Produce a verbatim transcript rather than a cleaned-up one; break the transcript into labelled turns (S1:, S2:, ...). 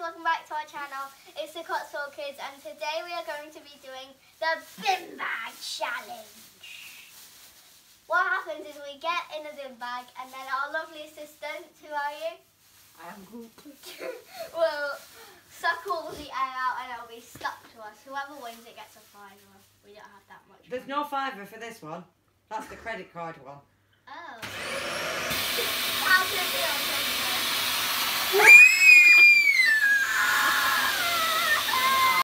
S1: welcome back to our channel. It's the Cotswold Kids, and today we are going to be doing the bin bag challenge. What happens is we get in a bin bag and then our lovely assistant, who are you?
S2: I am Groot.
S1: will suck all the air out and it'll be stuck to us. Whoever wins it gets a fiver. We don't have that much.
S2: There's
S1: money.
S2: no fiver for this one. That's the credit card one.
S1: Oh. How does it feel?